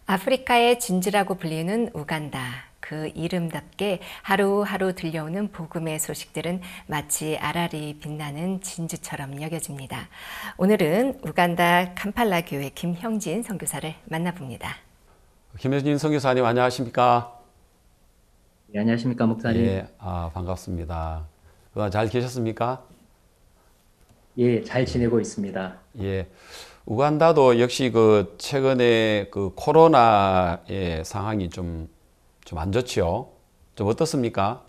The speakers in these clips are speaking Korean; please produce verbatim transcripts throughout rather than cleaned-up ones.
아프리카의 진주라고 불리는 우간다. 그 이름답게 하루하루 들려오는 복음의 소식들은 마치 알알이 빛나는 진주처럼 여겨집니다. 오늘은 우간다 캄팔라 교회 김형진 선교사를 만나봅니다. 김형진 선교사님 안녕하십니까? 네, 안녕하십니까 목사님. 예, 아, 반갑습니다. 그동안 잘 계셨습니까? 예, 잘 지내고 있습니다. 예, 우간다도 역시 그 최근에 그 코로나의 상황이 좀 좀 안 좋지요. 좀 어떻습니까?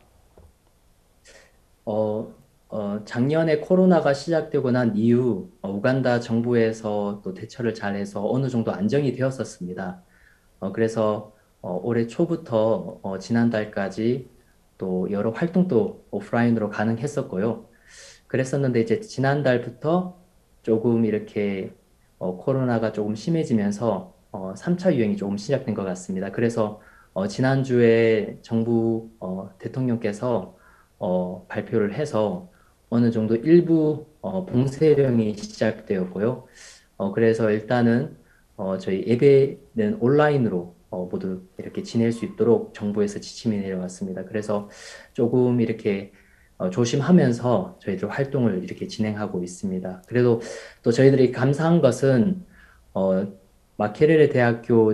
어, 어, 작년에 코로나가 시작되고 난 이후 어, 우간다 정부에서 또 대처를 잘해서 어느 정도 안정이 되었었습니다. 어, 그래서 어, 올해 초부터 어, 지난달까지 또 여러 활동도 오프라인으로 가능했었고요. 그랬었는데 이제 지난달부터 조금 이렇게 어, 코로나가 조금 심해지면서 어, 삼 차 유행이 조금 시작된 것 같습니다. 그래서 어, 지난주에 정부 어, 대통령께서 어, 발표를 해서 어느 정도 일부 어, 봉쇄령이 시작되었고요. 어, 그래서 일단은 어, 저희 예배는 온라인으로 어, 모두 이렇게 지낼 수 있도록 정부에서 지침이 내려왔습니다. 그래서 조금 이렇게 어, 조심하면서 저희들 활동을 이렇게 진행하고 있습니다. 그래도 또 저희들이 감사한 것은 어, 마케레레 대학교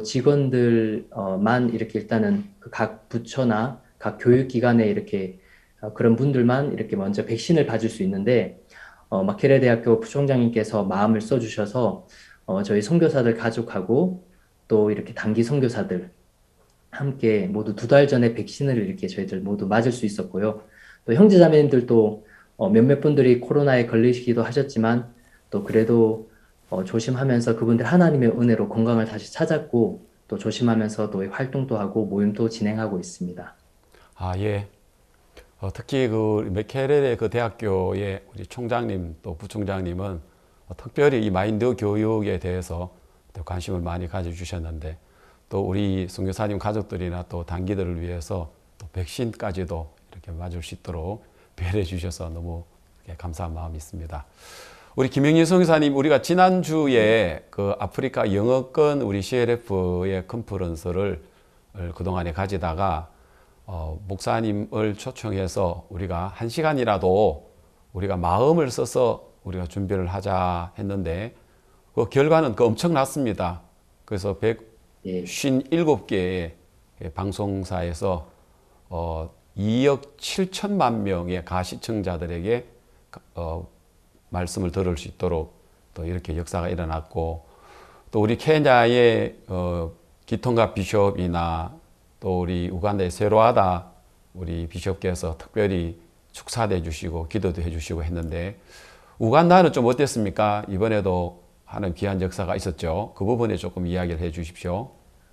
직원들만 이렇게 일단은 그각 부처나 각 교육기관에 이렇게 어, 그런 분들만 이렇게 먼저 백신을 받을 수 있는데 어, 마케레 대학교 부총장님께서 마음을 써주셔서 어, 저희 선교사들 가족하고 또 이렇게 단기 선교사들 함께 모두 두 달 전에 백신을 이렇게 저희들 모두 맞을 수 있었고요. 또 형제자매님들도 어, 몇몇 분들이 코로나에 걸리시기도 하셨지만 또 그래도 어, 조심하면서 그분들 하나님의 은혜로 건강을 다시 찾았고 또 조심하면서 또 활동도 하고 모임도 진행하고 있습니다. 아, 예. 어, 특히 그 메케레레 그 대학교의 우리 총장님 또 부총장님은 어, 특별히 이 마인드 교육에 대해서 또 관심을 많이 가져주셨는데 또 우리 선교사님 가족들이나 또 단기들을 위해서 또 백신까지도 이렇게 맞을 수 있도록 배려해 주셔서 너무 감사한 마음이 있습니다. 우리 김영진 선교사님, 우리가 지난주에 그 아프리카 영어권 우리 씨엘에프의 컨퍼런스를 그동안에 가지다가 어, 목사님을 초청해서 우리가 한 시간이라도 우리가 마음을 써서 우리가 준비를 하자 했는데 그 결과는 그 엄청났습니다. 그래서 백오십칠 개의 방송사에서 어, 이억 칠천만 명의 가시청자들에게 어, 말씀을 들을 수 있도록 또 이렇게 역사가 일어났고 또 우리 케냐의 어, 기통가 비숍이나 또 우리 우간다의 세로하다 우리 비숍께서 특별히 축사도 해주시고 기도도 해주시고 했는데 우간다는 좀 어땠습니까? 이번에도 하는 귀한 역사가 있었죠. 그 부분에 조금 이야기를 해 주십시오.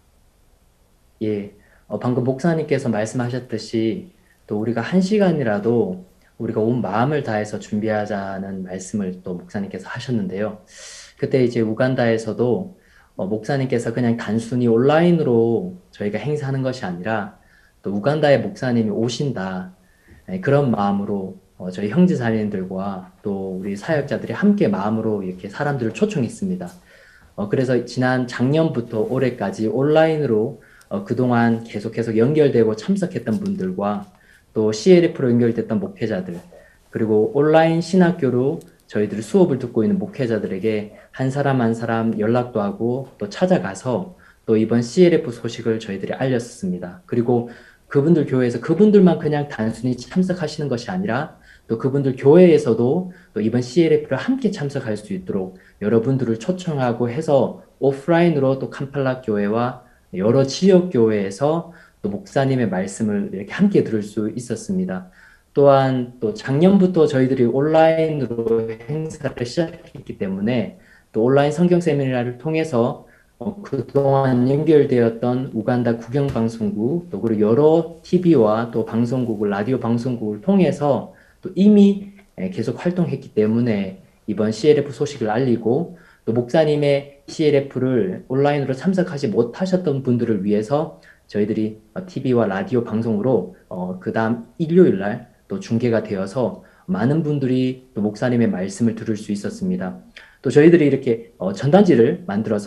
예, 어, 방금 목사님께서 말씀하셨듯이 또 우리가 한 시간이라도 우리가 온 마음을 다해서 준비하자는 말씀을 또 목사님께서 하셨는데요. 그때 이제 우간다에서도 어, 목사님께서 그냥 단순히 온라인으로 저희가 행사하는 것이 아니라 또 우간다의 목사님이 오신다. 네, 그런 마음으로 어, 저희 형제자매님들과 또 우리 사역자들이 함께 마음으로 이렇게 사람들을 초청했습니다. 어, 그래서 지난 작년부터 올해까지 온라인으로 어, 그동안 계속해서 연결되고 참석했던 분들과 또 씨엘에프로 연결됐던 목회자들 그리고 온라인 신학교로 저희들 수업을 듣고 있는 목회자들에게 한 사람 한 사람 연락도 하고 또 찾아가서 또 이번 씨엘에프 소식을 저희들이 알렸습니다. 그리고 그분들 교회에서 그분들만 그냥 단순히 참석하시는 것이 아니라 또 그분들 교회에서도 또 이번 씨엘에프를 함께 참석할 수 있도록 여러분들을 초청하고 해서 오프라인으로 또 캄팔라 교회와 여러 지역 교회에서 또 목사님의 말씀을 이렇게 함께 들을 수 있었습니다. 또한 또 작년부터 저희들이 온라인으로 행사를 시작했기 때문에 또 온라인 성경 세미나를 통해서 어, 그동안 연결되었던 우간다 국영방송국 또 그리고 여러 티비와 또 방송국을 라디오 방송국을 통해서 또 이미 계속 활동했기 때문에 이번 씨엘에프 소식을 알리고 또 목사님의 씨엘에프를 온라인으로 참석하지 못하셨던 분들을 위해서 저희들이 티비와 라디오 방송으로 어, 그 다음 일요일 날 또 중계가 되어서 많은 분들이 또 목사님의 말씀을 들을 수 있었습니다. 또 저희들이 이렇게 어, 전단지를 만들어서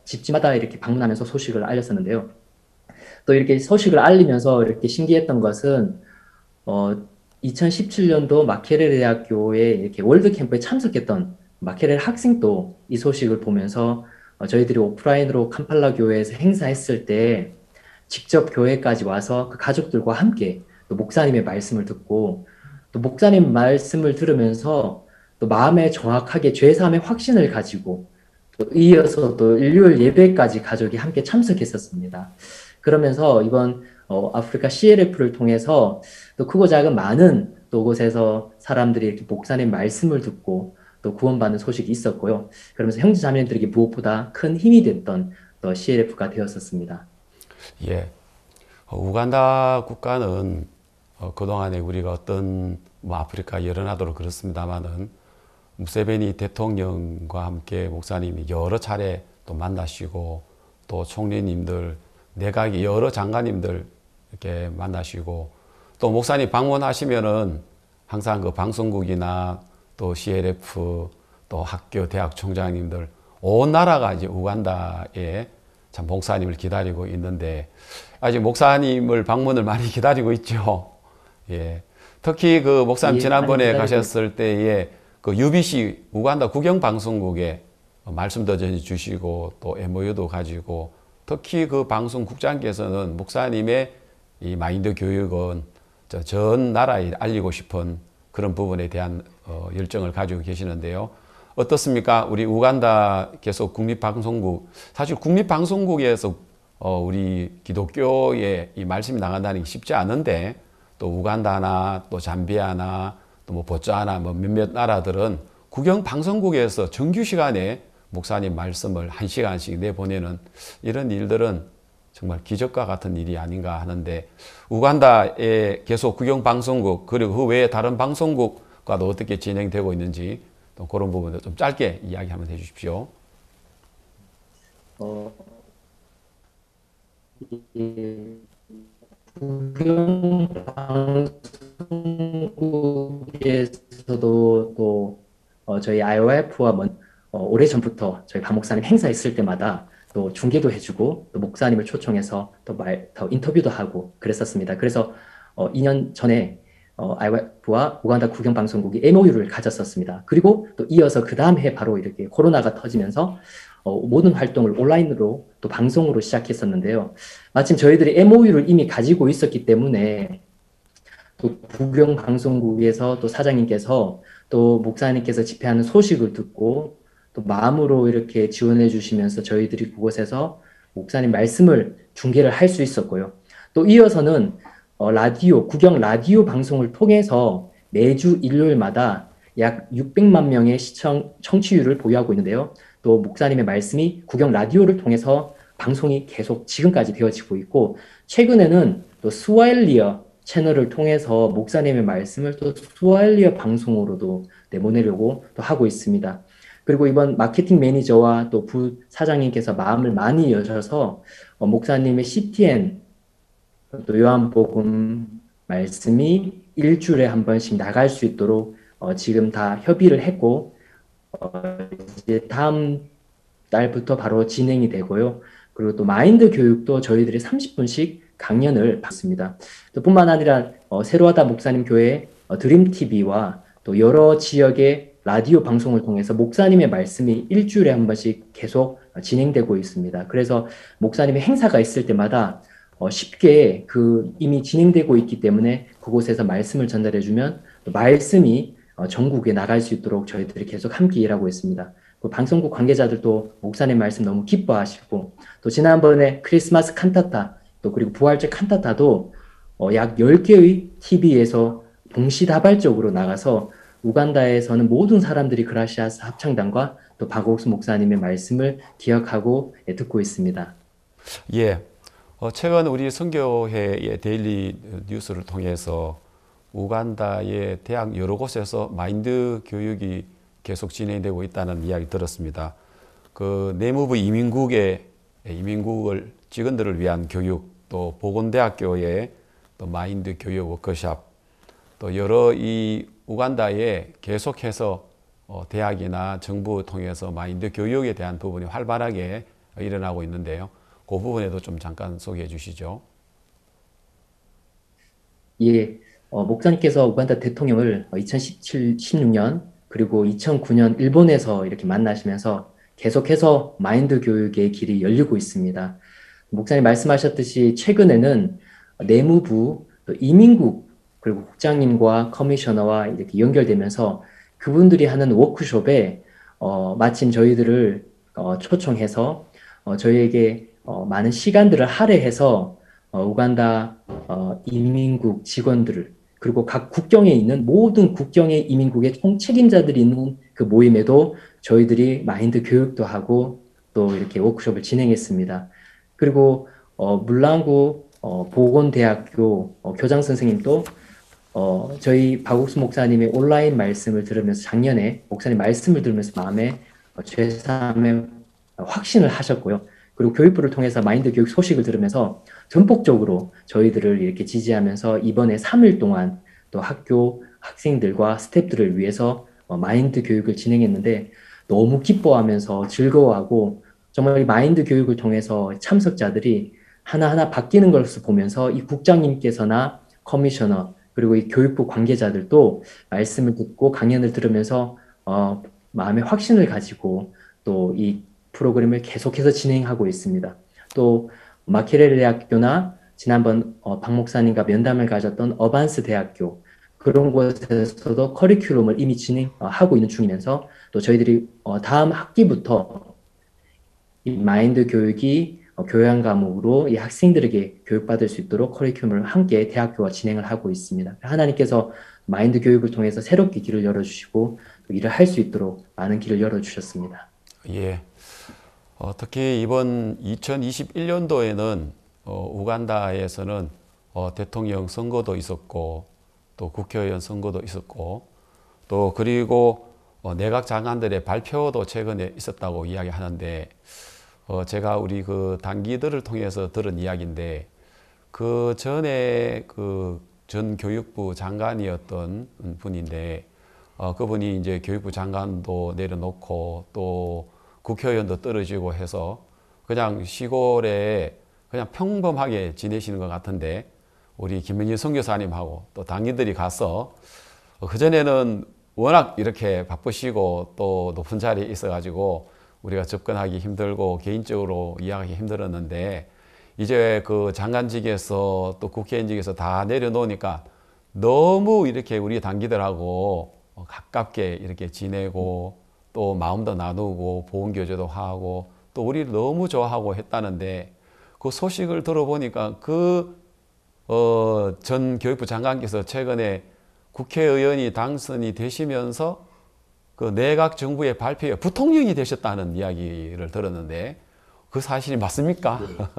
집집마다 이렇게 방문하면서 소식을 알렸었는데요. 또 이렇게 소식을 알리면서 이렇게 신기했던 것은 어, 이천십칠 년도 마케레 대학교에 이렇게 월드 캠프에 참석했던 마케레 학생도 이 소식을 보면서 어, 저희들이 오프라인으로 캄팔라 교회에서 행사했을 때 직접 교회까지 와서 그 가족들과 함께 또 목사님의 말씀을 듣고 또 목사님 말씀을 들으면서 또 마음에 정확하게 죄사함의 확신을 가지고 또 이어서 또 일요일 예배까지 가족이 함께 참석했었습니다. 그러면서 이번 어, 아프리카 씨엘에프를 통해서 또 크고 작은 많은 또 곳에서 사람들이 이렇게 목사님 말씀을 듣고 또 구원받는 소식이 있었고요. 그러면서 형제 자매들에게 무엇보다 큰 힘이 됐던 또 씨엘에프가 되었었습니다. 예, 어, 우간다 국가는 어, 그동안에 우리가 어떤 뭐 아프리카 여러 나라로 그렇습니다만은 무세베니 대통령과 함께 목사님이 여러 차례 또 만나시고 또 총리님들, 내각의 여러 장관님들 이렇게 만나시고 또 목사님 방문하시면은 항상 그 방송국이나 또 씨엘에프 또 학교 대학 총장님들 온 나라가 이제 우간다에 참 목사님을 기다리고 있는데 아직 목사님을 방문을 많이 기다리고 있죠. 예. 특히 그 목사님 예, 지난번에 많이 기다리고 가셨을 때에 그 유비씨 우간다 국영방송국에 말씀도 전해주시고 또 엠오유도 가지고 특히 그 방송국장께서는 목사님의 이 마인드 교육은 전 나라에 알리고 싶은 그런 부분에 대한 어, 열정을 가지고 계시는데요. 어떻습니까? 우리 우간다 계속 국립방송국, 사실 국립방송국에서 어, 우리 기독교의 이 말씀이 나간다는 게 쉽지 않은데 또 우간다나 또 잠비아나 또 뭐 보츠와나 뭐 몇몇 나라들은 국영방송국에서 정규 시간에 목사님 말씀을 한 시간씩 내보내는 이런 일들은 정말 기적과 같은 일이 아닌가 하는데 우간다의 계속 국영방송국 그리고 그 외에 다른 방송국과도 어떻게 진행되고 있는지 또 그런 부분도 좀 짧게 이야기 한번 해주십시오. 어, 이 국영방송국에서도 또 어, 저희 아이오에프와 먼, 어, 오래전부터 저희 박 목사님 행사 있을 때마다 또 중계도 해주고 또 목사님을 초청해서 또 말, 더 인터뷰도 하고 그랬었습니다. 그래서 어, 이 년 전에 어, 아이오에프와 우간다 국영방송국이 엠오유를 가졌었습니다. 그리고 또 이어서 그 다음 해 바로 이렇게 코로나가 터지면서 어, 모든 활동을 온라인으로 또 방송으로 시작했었는데요. 마침 저희들이 엠오유를 이미 가지고 있었기 때문에 또 국영방송국에서 또 사장님께서 또 목사님께서 집회하는 소식을 듣고 또 마음으로 이렇게 지원해 주시면서 저희들이 그곳에서 목사님 말씀을 중계를 할 수 있었고요. 또 이어서는 어, 라디오, 국영 라디오 방송을 통해서 매주 일요일마다 약 육백만 명의 시청, 청취율을 보유하고 있는데요. 또 목사님의 말씀이 국영 라디오를 통해서 방송이 계속 지금까지 되어지고 있고 최근에는 또 스와일리어 채널을 통해서 목사님의 말씀을 또 스와일리어 방송으로도 내보내려고 또 하고 있습니다. 그리고 이번 마케팅 매니저와 또 부사장님께서 마음을 많이 여셔서 어, 목사님의 씨티엔 또 요한복음 말씀이 일주일에 한 번씩 나갈 수 있도록 어, 지금 다 협의를 했고 어, 이제 다음 달부터 바로 진행이 되고요. 그리고 또 마인드 교육도 저희들이 삼십 분씩 강연을 받습니다. 또 뿐만 아니라 어, 새로하다 목사님 교회 어, 드림티비와 또 여러 지역의 라디오 방송을 통해서 목사님의 말씀이 일주일에 한 번씩 계속 진행되고 있습니다. 그래서 목사님의 행사가 있을 때마다 어, 쉽게 그 이미 진행되고 있기 때문에 그곳에서 말씀을 전달해주면 말씀이 어, 전국에 나갈 수 있도록 저희들이 계속 함께 일하고 있습니다. 그 방송국 관계자들도 목사님 말씀 너무 기뻐하시고 또 지난번에 크리스마스 칸타타 또 그리고 부활절 칸타타도 어, 약 열 개의 티비에서 동시다발적으로 나가서 우간다에서는 모든 사람들이 그라시아스 합창단과 또 박옥수 목사님의 말씀을 기억하고 예, 듣고 있습니다. 예. 어, 최근 우리 선교회의 데일리 뉴스를 통해서 우간다의 대학 여러 곳에서 마인드 교육이 계속 진행되고 있다는 이야기 들었습니다. 그 내무부 이민국의 이민국을 직원들을 위한 교육, 또 보건대학교의 또 마인드 교육 워크숍, 또 여러 이 우간다에 계속해서 어, 대학이나 정부 통해서 마인드 교육에 대한 부분이 활발하게 일어나고 있는데요. 그 부분에도 좀 잠깐 소개해 주시죠. 예, 어, 목사님께서 우간다 대통령을 이천십칠, 십육 년 그리고 이천구 년 일본에서 이렇게 만나시면서 계속해서 마인드 교육의 길이 열리고 있습니다. 목사님 말씀하셨듯이 최근에는 내무부, 또 이민국, 그리고 국장님과 커미셔너와 이렇게 연결되면서 그분들이 하는 워크숍에 어, 마침 저희들을 어, 초청해서 어, 저희에게 어, 많은 시간들을 할애해서 어, 우간다 어, 이민국 직원들을 그리고 각 국경에 있는 모든 국경의 이민국의 총책임자들이 있는 그 모임에도 저희들이 마인드 교육도 하고 또 이렇게 워크숍을 진행했습니다. 그리고 어, 물랑구 어, 보건대학교 어, 교장 선생님도 어, 저희 박옥수 목사님의 온라인 말씀을 들으면서 작년에 목사님 말씀을 들으면서 마음에 어, 죄사함의 확신을 하셨고요. 그리고 교육부를 통해서 마인드 교육 소식을 들으면서 전폭적으로 저희들을 이렇게 지지하면서 이번에 삼 일 동안 또 학교 학생들과 스태프들을 위해서 어, 마인드 교육을 진행했는데 너무 기뻐하면서 즐거워하고 정말 이 마인드 교육을 통해서 참석자들이 하나하나 바뀌는 것을 보면서 이 국장님께서나 커미셔너 그리고 이 교육부 관계자들도 말씀을 듣고 강연을 들으면서 어, 마음의 확신을 가지고 또 이 프로그램을 계속해서 진행하고 있습니다. 또 마케레 대학교나 지난번 어, 박 목사님과 면담을 가졌던 어반스 대학교 그런 곳에서도 커리큘럼을 이미 진행하고 있는 중이면서 또 저희들이 어, 다음 학기부터 이 마인드 교육이 어, 교양 과목으로 이 학생들에게 교육받을 수 있도록 커리큘럼을 함께 대학교와 진행을 하고 있습니다. 하나님께서 마인드 교육을 통해서 새롭게 길을 열어주시고 또 일을 할 수 있도록 많은 길을 열어주셨습니다. 예. 어, 특히 이번 이천이십일 년도에는 어, 우간다에서는 어, 대통령 선거도 있었고 또 국회의원 선거도 있었고 또 그리고 어, 내각 장관들의 발표도 최근에 있었다고 이야기하는데 어, 제가 우리 그 단기들을 통해서 들은 이야기인데 그 전에 그 전 교육부 장관이었던 분인데 어, 그분이 이제 교육부 장관도 내려놓고 또 국회의원도 떨어지고 해서 그냥 시골에 그냥 평범하게 지내시는 것 같은데 우리 김민희 선교사님하고 또 당기들이 가서 그전에는 워낙 이렇게 바쁘시고 또 높은 자리에 있어가지고 우리가 접근하기 힘들고 개인적으로 이해하기 힘들었는데 이제 그 장관직에서 또 국회의원직에서 다 내려놓으니까 너무 이렇게 우리 당기들하고 가깝게 이렇게 지내고 또 마음도 나누고 보훈교제도 하고 또 우리를 너무 좋아하고 했다는데 그 소식을 들어보니까 그, 어, 전 교육부 장관께서 최근에 국회의원이 당선이 되시면서 그 내각 정부의 발표에 부통령이 되셨다는 이야기를 들었는데 그 사실이 맞습니까?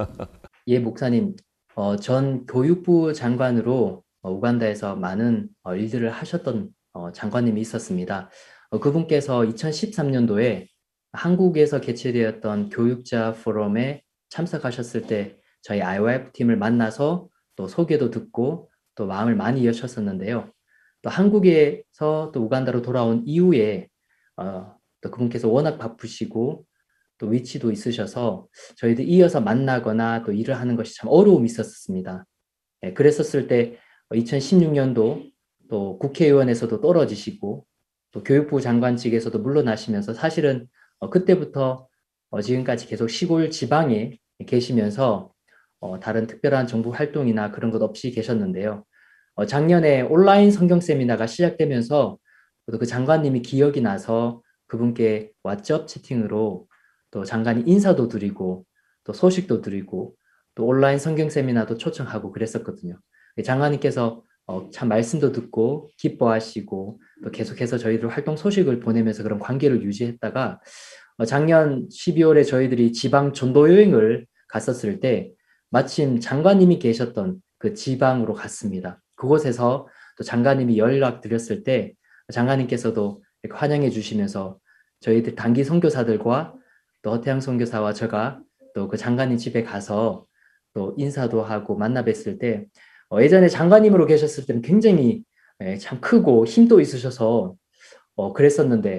예, 목사님, 어, 전 교육부 장관으로 어, 우간다에서 많은 어, 일들을 하셨던 어, 장관님이 있었습니다. 어, 그분께서 이천십삼 년도에 한국에서 개최되었던 교육자 포럼에 참석하셨을 때 저희 아이오에프 팀을 만나서 또 소개도 듣고 또 마음을 많이 여셨었는데요. 또 한국에서 또 우간다로 돌아온 이후에 어, 또 그분께서 워낙 바쁘시고 또 위치도 있으셔서 저희들 이어서 만나거나 또 일을 하는 것이 참 어려움이 있었습니다. 예, 그랬었을 때 이천십육 년도 또 국회의원에서도 떨어지시고 또 교육부 장관직에서도 물러나시면서 사실은 어, 그때부터 어, 지금까지 계속 시골 지방에 계시면서 어, 다른 특별한 정부 활동이나 그런 것 없이 계셨는데요. 어, 작년에 온라인 성경 세미나가 시작되면서 또 그 장관님이 기억이 나서 그분께 왓츠업 채팅으로 또 장관이 인사도 드리고 또 소식도 드리고 또 온라인 성경 세미나도 초청하고 그랬었거든요. 장관님께서 어, 참 말씀도 듣고 기뻐하시고 또 계속해서 저희들 활동 소식을 보내면서 그런 관계를 유지했다가 어, 작년 십이월에 저희들이 지방 전도 여행을 갔었을 때 마침 장관님이 계셨던 그 지방으로 갔습니다. 그곳에서 또 장관님이 연락 드렸을 때 장관님께서도 이렇게 환영해 주시면서 저희들 단기 선교사들과 또 허태양 선교사와 제가 또 그 장관님 집에 가서 또 인사도 하고 만나 뵀을 때 어, 예전에 장관님으로 계셨을 때는 굉장히 예, 참 크고 힘도 있으셔서 어, 그랬었는데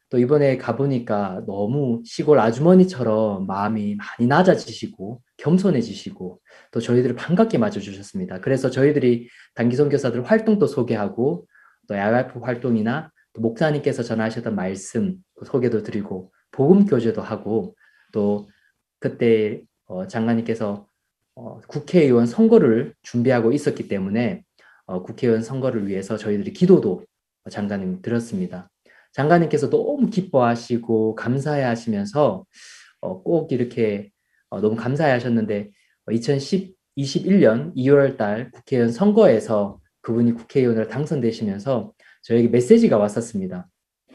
또 이번에 가보니까 너무 시골 아주머니처럼 마음이 많이 낮아지시고 겸손해지시고 또 저희들을 반갑게 맞아주셨습니다. 그래서 저희들이 단기 선교사들 활동도 소개하고 또 야외프 활동이나 또 목사님께서 전하셨던 말씀 소개도 드리고 복음 교제도 하고 또 그때 어, 장관님께서 어, 국회의원 선거를 준비하고 있었기 때문에 어, 국회의원 선거를 위해서 저희들이 기도도 장관님 드렸습니다. 장관님께서 너무 기뻐하시고 감사해 하시면서 어, 꼭 이렇게 어, 너무 감사해 하셨는데 어, 이천이십일 년 이월 달 국회의원 선거에서 그분이 국회의원으로 당선되시면서 저에게 메시지가 왔었습니다.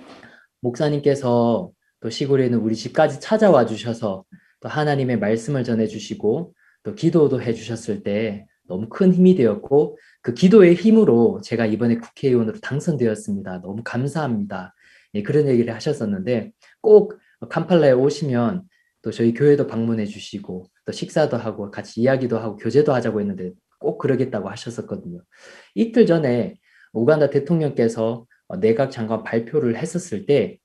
목사님께서 또 시골에 있는 우리 집까지 찾아와 주셔서 또 하나님의 말씀을 전해 주시고 또 기도도 해 주셨을 때 너무 큰 힘이 되었고 그 기도의 힘으로 제가 이번에 국회의원으로 당선되었습니다. 너무 감사합니다. 예, 그런 얘기를 하셨었는데 꼭 캄팔라에 오시면 또 저희 교회도 방문해 주시고 또 식사도 하고 같이 이야기도 하고 교제도 하자고 했는데 꼭 그러겠다고 하셨었거든요. 이틀 전에 우간다 대통령께서 내각 장관 발표를 했었을 때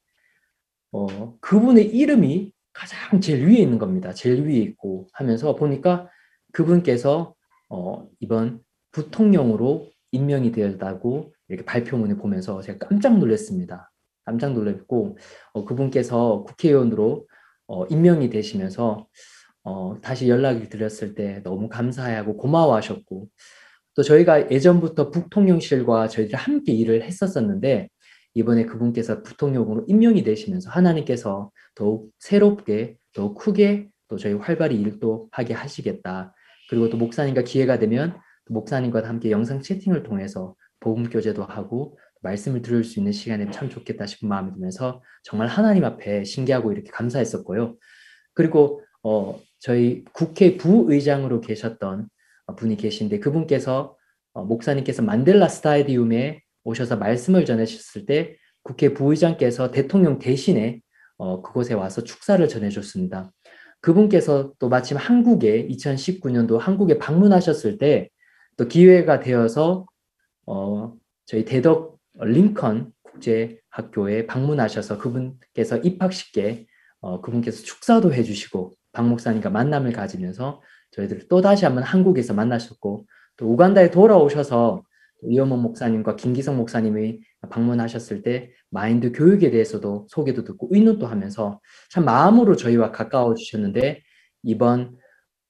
어, 그분의 이름이 가장 제일 위에 있는 겁니다. 제일 위에 있고 하면서 보니까 그분께서 어, 이번 부통령으로 임명이 되었다고 이렇게 발표문을 보면서 제가 깜짝 놀랐습니다. 깜짝 놀랐고 어, 그분께서 국회의원으로 어, 임명이 되시면서 어, 다시 연락을 드렸을 때 너무 감사하고 고마워하셨고 또 저희가 예전부터 부통령실과 저희들이 함께 일을 했었었는데 이번에 그분께서 부통령으로 임명이 되시면서 하나님께서 더욱 새롭게 더욱 크게 또 저희 활발히 일도 하게 하시겠다. 그리고 또 목사님과 기회가 되면 목사님과 함께 영상 채팅을 통해서 복음 교제도 하고 말씀을 들을 수 있는 시간이 참 좋겠다 싶은 마음이 들면서 정말 하나님 앞에 신기하고 이렇게 감사했었고요. 그리고 어, 저희 국회 부의장으로 계셨던 분이 계신데 그분께서 어, 목사님께서 만델라 스타디움에 오셔서 말씀을 전해주셨을 때 국회 부의장께서 대통령 대신에 어, 그곳에 와서 축사를 전해줬습니다. 그분께서 또 마침 한국에 이천십구 년도 한국에 방문하셨을 때 또 기회가 되어서 어, 저희 대덕 링컨 국제학교에 방문하셔서 그분께서 입학식에 어, 그분께서 축사도 해주시고 박 목사님과 만남을 가지면서 저희들 또 다시 한번 한국에서 만나셨고 또 우간다에 돌아오셔서 이어몬 목사님과 김기성 목사님이 방문하셨을 때 마인드 교육에 대해서도 소개도 듣고 의논도 하면서 참 마음으로 저희와 가까워 주셨는데 이번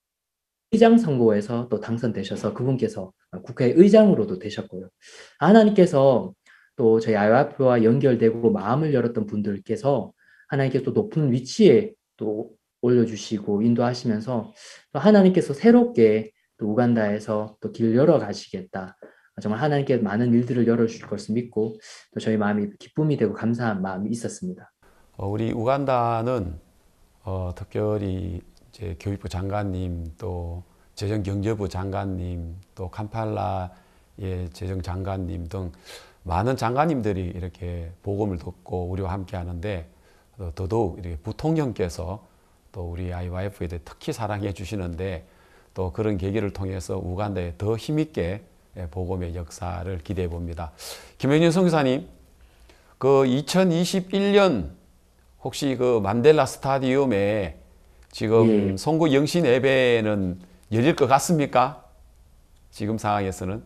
의장 선거에서 또 당선되셔서 그분께서 국회 의장으로도 되셨고요. 하나님께서 또 저희 아이와이에프와 연결되고 마음을 열었던 분들께서 하나님께서 또 높은 위치에 또 올려주시고 인도하시면서 또 하나님께서 새롭게 또 우간다에서 또 길을 열어가시겠다. 정말 하나님께 많은 일들을 열어주실 것을 믿고 또 저희 마음이 기쁨이 되고 감사한 마음이 있었습니다. 어, 우리 우간다는 어, 특별히 이제 교육부 장관님 또 재정경제부 장관님 또 캄팔라의 재정장관님 등 많은 장관님들이 이렇게 복음을 듣고 우리와 함께 하는데 어, 더더욱 이렇게 부통령께서 또 우리 아이와이에프에 대해 특히 사랑해 주시는데 또 그런 계기를 통해서 우간다에 더 힘있게 복음의 역사를 기대해 봅니다. 김영준 선교사님, 그 이천이십일 년 혹시 그 만델라 스타디움에 지금 예. 송구 영신 예배는 열릴 것 같습니까? 지금 상황에서는?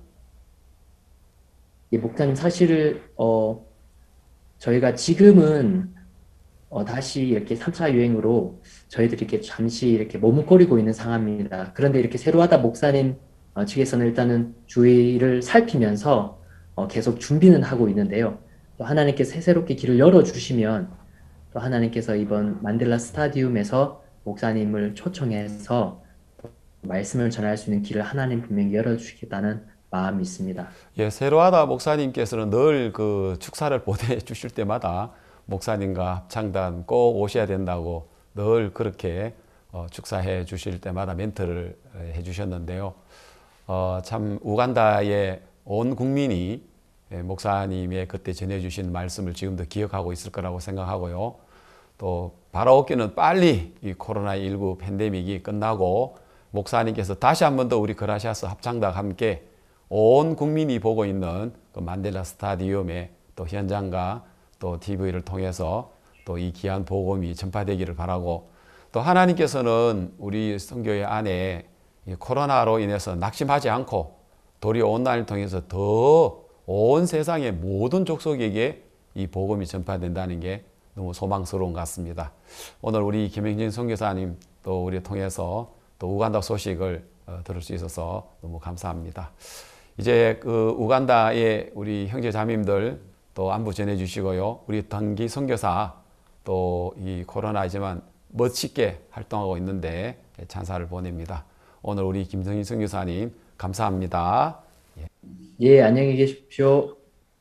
예, 목사님 사실 어 저희가 지금은 어, 다시 이렇게 삼 차 유행으로 저희들이 이렇게 잠시 이렇게 머뭇거리고 있는 상황입니다. 그런데 이렇게 새로하다 목사님 어, 측에서는 일단은 주의를 살피면서 어, 계속 준비는 하고 있는데요. 또 하나님께서 새롭게 길을 열어주시면 또 하나님께서 이번 만델라 스타디움에서 목사님을 초청해서 말씀을 전할 수 있는 길을 하나님 분명히 열어주시겠다는 마음이 있습니다. 예, 새로하다 목사님께서는 늘 그 축사를 보내주실 때마다 목사님과 합창단 꼭 오셔야 된다고 늘 그렇게 어, 축사해 주실 때마다 멘트를 해 주셨는데요. 어, 참 우간다의 온 국민이 목사님의 그때 전해주신 말씀을 지금도 기억하고 있을 거라고 생각하고요. 또 바라옵기는 빨리 이 코로나십구 팬데믹이 끝나고 목사님께서 다시 한 번 더 우리 그라시아스 합창단과 함께 온 국민이 보고 있는 그 만델라 스타디움의 또 현장과 또 티비를 통해서 또 이 귀한 복음이 전파되기를 바라고, 또 하나님께서는 우리 선교회 안에 이 코로나로 인해서 낙심하지 않고 도리어 온라인을 통해서 더 온 세상의 모든 족속에게 이 복음이 전파된다는 게 너무 소망스러운 것 같습니다. 오늘 우리 김영진 선교사님 또 우리 통해서 또 우간다 소식을 어, 들을 수 있어서 너무 감사합니다. 이제 그 우간다의 우리 형제 자매님들 또 안부 전해 주시고요. 우리 단기 선교사 또 이 코로나이지만 멋지게 활동하고 있는데 찬사를 보냅니다. 오늘 우리 김성인 선교사님 감사합니다. 예, 안녕히 계십시오.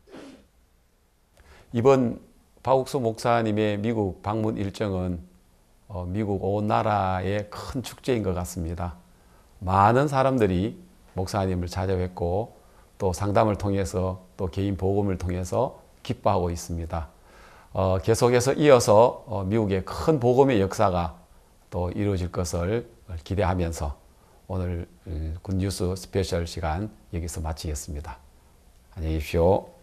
이번 박욱수 목사님의 미국 방문 일정은 어, 미국 온 나라의 큰 축제인 것 같습니다. 많은 사람들이 목사님을 찾아뵙고 또 상담을 통해서 또 개인 복음을 통해서 기뻐하고 있습니다. 어, 계속해서 이어서 어, 미국의 큰 복음의 역사가 또 이루어질 것을 기대하면서 오늘 굿뉴스 스페셜 시간 여기서 마치겠습니다. 안녕히 계십시오.